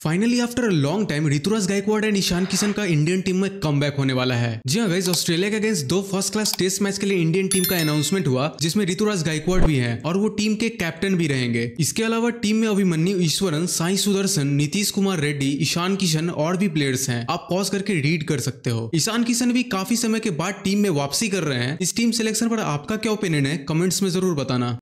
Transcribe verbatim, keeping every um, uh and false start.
Finally after a long time Ruturaj Gaikwad and Ishan Kishan का Indian team में comeback होने वाला है। जी हाँ गाइस, ऑस्ट्रेलिया के अगेंस्ट दो फर्स्ट क्लास टेस्ट मैच के लिए इंडियन टीम का अनाउंसमेंट हुआ, जिसमें ऋतुराज गायकवाड भी हैं और वो टीम के कैप्टन भी रहेंगे। इसके अलावा टीम में अभिमन्यु ईश्वरन, साई सुदर्शन, नीतीश कुमार रेड्डी, ईशान किशन और भी प्लेयर्स हैं। आप पॉज करके रीड कर सकते हो। ईशान किशन भी काफी समय के बाद टीम में वापसी कर रहे हैं। इस टीम सिलेक्शन पर आपका क्या ओपिनियन है, कमेंट्स में जरूर बताना।